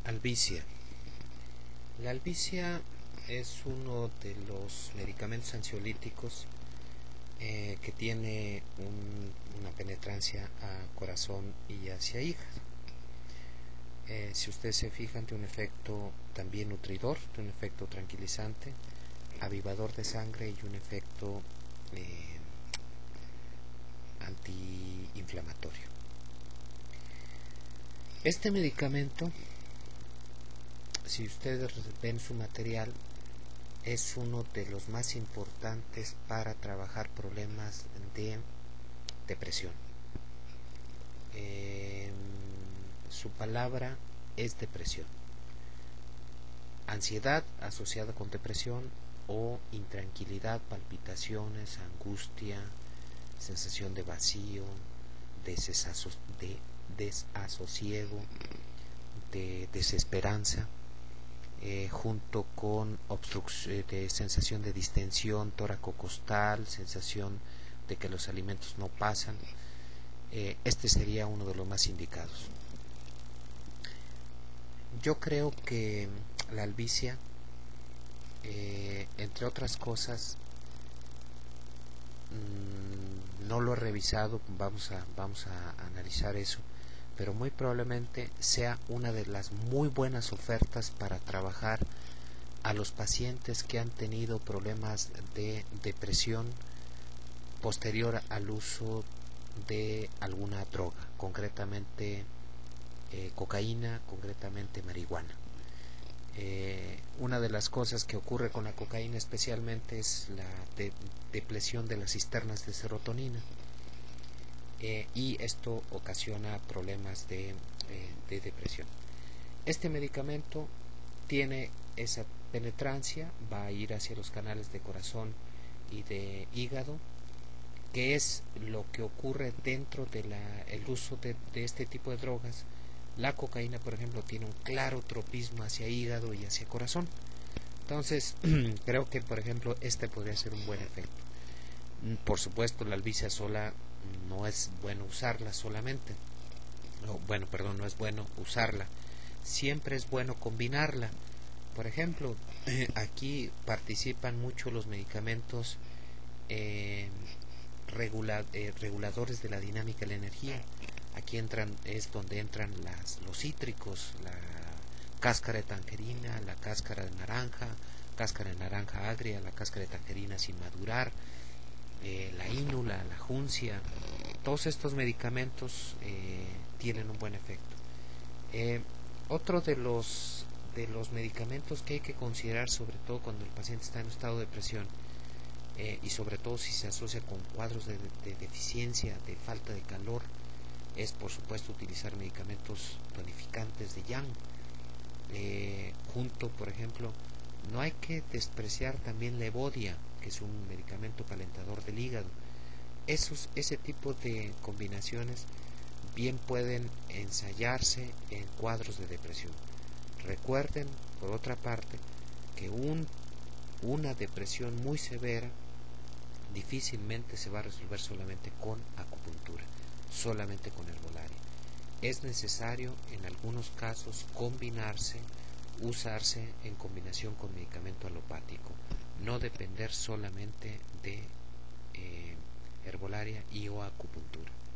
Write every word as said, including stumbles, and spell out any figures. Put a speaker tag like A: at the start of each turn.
A: Albicia. La albicia es uno de los medicamentos ansiolíticos eh, que tiene un, una penetrancia a corazón y hacia hígado. Eh, si ustedes se fijan, tiene un efecto también nutridor, tiene un efecto tranquilizante, avivador de sangre y un efecto eh, antiinflamatorio. Este medicamento, si ustedes ven su material, es uno de los más importantes para trabajar problemas de depresión. Eh, su palabra es depresión. Ansiedad asociada con depresión o intranquilidad, palpitaciones, angustia, sensación de vacío, de, de desasosiego, de desesperanza, eh, junto con obstrucción, de sensación de distensión tóraco-costal, sensación de que los alimentos no pasan. Eh, este sería uno de los más indicados. Yo creo que la albicia, eh, entre otras cosas, mmm, no lo he revisado, vamos a, vamos a analizar eso, pero muy probablemente sea una de las muy buenas ofertas para trabajar a los pacientes que han tenido problemas de depresión posterior al uso de alguna droga, concretamente eh, cocaína, concretamente marihuana. Eh, una de las cosas que ocurre con la cocaína especialmente es la de, depresión de las cisternas de serotonina. Eh, y esto ocasiona problemas de, eh, de depresión. Este medicamento tiene esa penetrancia, va a ir hacia los canales de corazón y de hígado, que es lo que ocurre dentro del de uso de, de este tipo de drogas. La cocaína, por ejemplo, tiene un claro tropismo hacia hígado y hacia corazón. Entonces, creo que, por ejemplo, este podría ser un buen efecto. Por supuesto, la albicia sola no es bueno usarla solamente. No, bueno, perdón, no es bueno usarla. Siempre es bueno combinarla. Por ejemplo, eh, aquí participan mucho los medicamentos eh, regula, eh, reguladores de la dinámica de la energía. Aquí entran, es donde entran las, los cítricos, la cáscara de tangerina, la cáscara de naranja, cáscara de naranja agria, la cáscara de tangerina sin madurar, eh, la ínula, la juncia. Todos estos medicamentos eh, tienen un buen efecto. Eh, otro de los de los medicamentos que hay que considerar, sobre todo cuando el paciente está en un estado de depresión, eh, y sobre todo si se asocia con cuadros de, de deficiencia, de falta de calor, es por supuesto utilizar medicamentos tonificantes de Yang. Eh, junto, por ejemplo, no hay que despreciar también la Evodia, que es un medicamento calentador del hígado. Esos, ese tipo de combinaciones bien pueden ensayarse en cuadros de depresión. Recuerden, por otra parte, que un, una depresión muy severa difícilmente se va a resolver solamente con acupuntura, solamente con herbolaria. Es necesario en algunos casos combinarse, usarse en combinación con medicamento alopático, no depender solamente de eh, herbolaria y o acupuntura.